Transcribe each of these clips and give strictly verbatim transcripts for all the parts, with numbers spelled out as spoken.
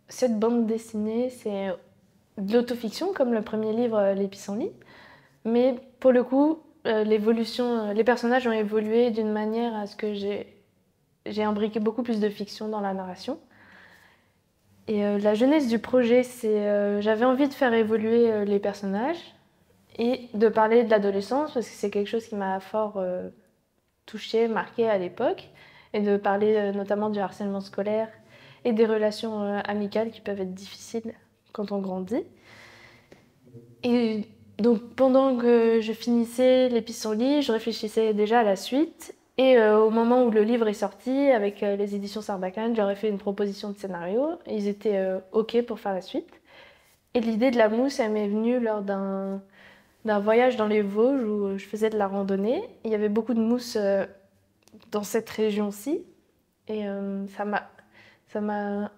cette bande dessinée, c'est de l'autofiction, comme le premier livre, Les Pissenlits. Mais pour le coup, euh, l'évolution, les personnages ont évolué d'une manière à ce que j'ai j'ai imbriqué beaucoup plus de fiction dans la narration. Et euh, la jeunesse du projet, c'est euh, j'avais envie de faire évoluer euh, les personnages et de parler de l'adolescence parce que c'est quelque chose qui m'a fort euh, touchée, marquée à l'époque, et de parler euh, notamment du harcèlement scolaire et des relations euh, amicales qui peuvent être difficiles quand on grandit. Et donc pendant que je finissais Les Pissenlits, je réfléchissais déjà à la suite. Et euh, au moment où le livre est sorti, avec euh, les éditions Sarbacane, j'aurais fait une proposition de scénario. Et ils étaient euh, OK pour faire la suite. Et l'idée de la mousse, elle m'est venue lors d'un d'un voyage dans les Vosges où je faisais de la randonnée. Il y avait beaucoup de mousse euh, dans cette région-ci. Et euh, ça m'a ça m'a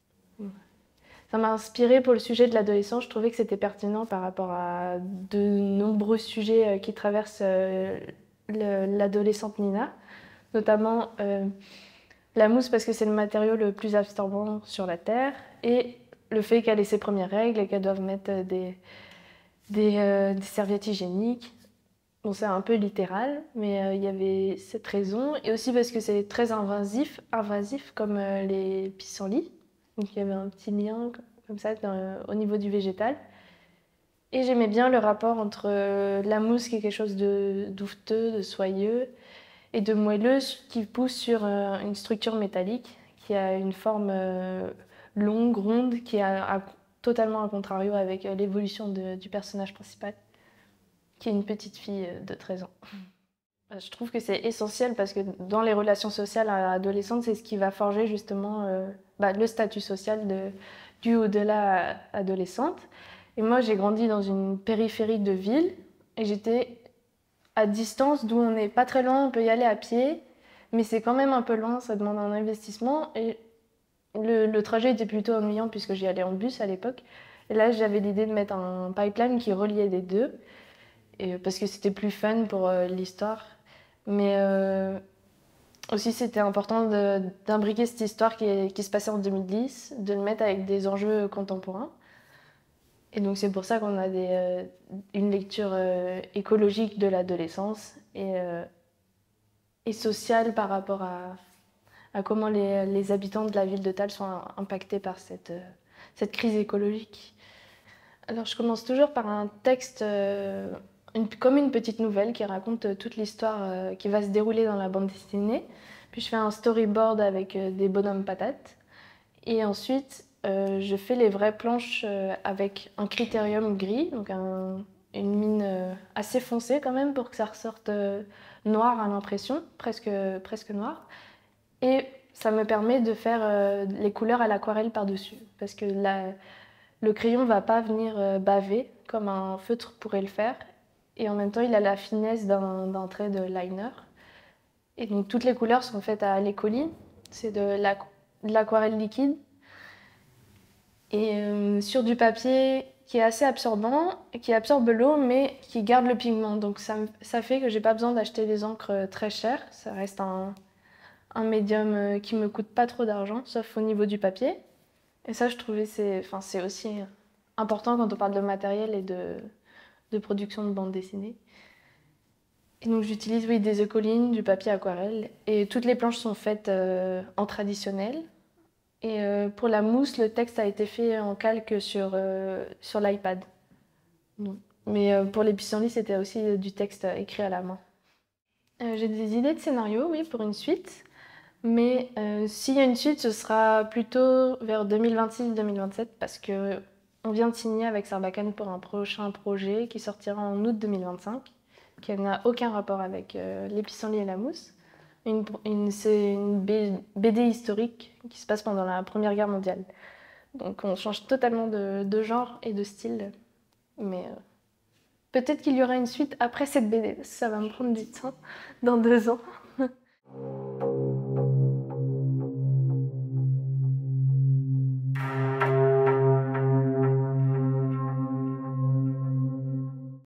Ça m'a inspirée pour le sujet de l'adolescence. Je trouvais que c'était pertinent par rapport à de nombreux sujets qui traversent l'adolescente Nina, notamment euh, la mousse parce que c'est le matériau le plus absorbant sur la Terre et le fait qu'elle ait ses premières règles et qu'elle doive mettre des, des, euh, des serviettes hygiéniques. Bon, c'est un peu littéral, mais euh, il y avait cette raison. Et aussi parce que c'est très invasif, invasif comme euh, les pissenlits. Donc il y avait un petit lien comme ça dans, au niveau du végétal. Et j'aimais bien le rapport entre euh, la mousse qui est quelque chose de douveteux, de soyeux, et de moelleux qui pousse sur euh, une structure métallique qui a une forme euh, longue, ronde, qui est à, à, totalement à contrario avec euh, l'évolution du personnage principal, qui est une petite fille de treize ans. Je trouve que c'est essentiel parce que dans les relations sociales adolescentes, c'est ce qui va forger justement euh, bah, le statut social de, du ou de la adolescente. Et moi, j'ai grandi dans une périphérie de ville et j'étais à distance d'où on n'est pas très loin, on peut y aller à pied, mais c'est quand même un peu loin, ça demande un investissement. Et le, le trajet était plutôt ennuyant puisque j'y allais en bus à l'époque. Et là, j'avais l'idée de mettre un pipeline qui reliait les deux, et, parce que c'était plus fun pour euh, l'histoire. Mais euh, aussi, c'était important d'imbriquer cette histoire qui, qui se passait en deux mille dix, de le mettre avec des enjeux contemporains. Et donc, c'est pour ça qu'on a des, euh, une lecture euh, écologique de l'adolescence et, euh, et sociale par rapport à, à comment les, les habitants de la ville de Thal sont impactés par cette, euh, cette crise écologique. Alors, je commence toujours par un texte. Euh, Une, comme une petite nouvelle qui raconte toute l'histoire euh, qui va se dérouler dans la bande dessinée. Puis je fais un storyboard avec euh, des bonhommes patates. Et ensuite, euh, je fais les vraies planches euh, avec un critérium gris, donc un, une mine euh, assez foncée quand même pour que ça ressorte euh, noir à l'impression, presque, presque noir. Et ça me permet de faire euh, les couleurs à l'aquarelle par-dessus. Parce que la, le crayon ne va pas venir euh, baver comme un feutre pourrait le faire. Et en même temps, il a la finesse d'un trait de liner. Et donc, toutes les couleurs sont faites à l'écoline. C'est de l'aquarelle liquide. Et euh, sur du papier qui est assez absorbant, qui absorbe l'eau, mais qui garde le pigment. Donc, ça, ça fait que j'ai pas besoin d'acheter des encres très chères. Ça reste un, un médium qui me coûte pas trop d'argent, sauf au niveau du papier. Et ça, je trouvais, c'est enfin, c'est aussi important quand on parle de matériel et de, de production de bande dessinée. Et donc j'utilise oui, des écolines, du papier aquarelle. Et toutes les planches sont faites euh, en traditionnel. Et euh, pour la mousse, le texte a été fait en calque sur, euh, sur l'iPad. Mais euh, pour les pissenlits, c'était aussi du texte écrit à la main. Euh, J'ai des idées de scénario, oui, pour une suite. Mais euh, s'il y a une suite, ce sera plutôt vers deux mille vingt-six deux mille vingt-sept parce que on vient de signer avec Sarbacane pour un prochain projet qui sortira en août deux mille vingt-cinq, qui n'a aucun rapport avec euh, les pissenlits et la mousse. Une, une, c'est une B D historique qui se passe pendant la Première Guerre mondiale. Donc on change totalement de, de genre et de style. Mais euh, peut-être qu'il y aura une suite après cette B D. Ça va me prendre du temps, dans deux ans.